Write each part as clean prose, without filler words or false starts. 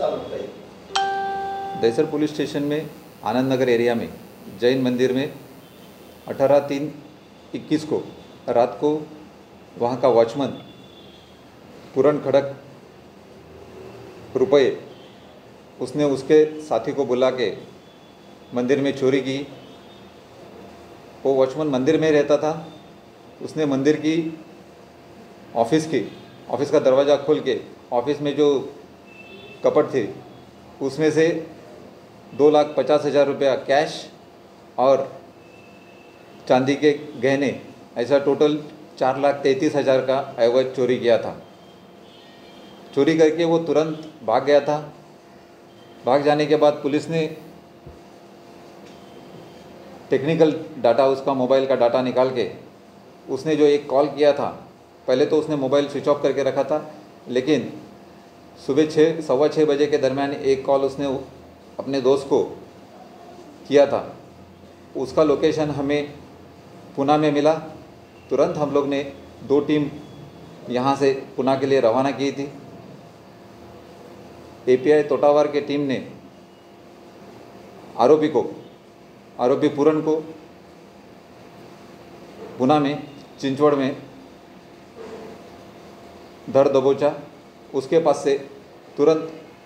Dahisar police station में Anand Nagar area में जैन मंदिर में 18/3/21 को रात को वहाँ का वॉचमैन पूरन खड़क रुपये उसने उसके साथी को बुला के मंदिर में चोरी की। वो वॉचमैन मंदिर में रहता था। उसने मंदिर की ऑफिस का दरवाज़ा खोल के ऑफिस में जो कपट थे उसमें से 2,50,000 रुपया कैश और चांदी के गहने ऐसा टोटल 4,33,000 का अवैध चोरी किया था। चोरी करके वो तुरंत भाग गया था। भाग जाने के बाद पुलिस ने टेक्निकल डाटा, उसका मोबाइल का डाटा निकाल के उसने जो एक कॉल किया था, पहले तो उसने मोबाइल स्विच ऑफ करके रखा था, लेकिन सुबह 6-6:15 बजे के दरमियान एक कॉल उसने अपने दोस्त को किया था। उसका लोकेशन हमें पुणे में मिला। तुरंत हम लोग ने 2 टीम यहाँ से पुणे के लिए रवाना की थी। API तोटावार के टीम ने आरोपी पूरन को पुणे में चिंचवड़ में धर दबोचा। उसके पास से तुरंत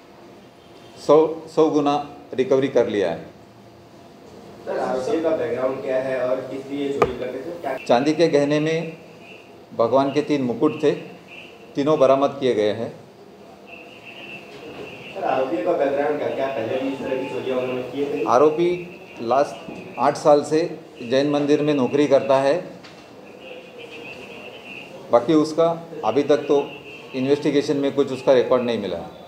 100 गुना रिकवरी कर लिया है। सर, आरोपी का बैकग्राउंड क्या है और किस लिए चोरी करते थे? क्या चांदी के गहने में भगवान के 3 मुकुट थे, तीनों बरामद किए गए हैं। सर, आरोपी का बैकग्राउंड क्या, पहले भी इस तरह की चोरियां उन्होंने किए थे? आरोपी लास्ट 8 साल से जैन मंदिर में नौकरी करता है। बाकी उसका अभी तक तो इन्वेस्टिगेशन में कुछ उसका रिकॉर्ड नहीं मिला है।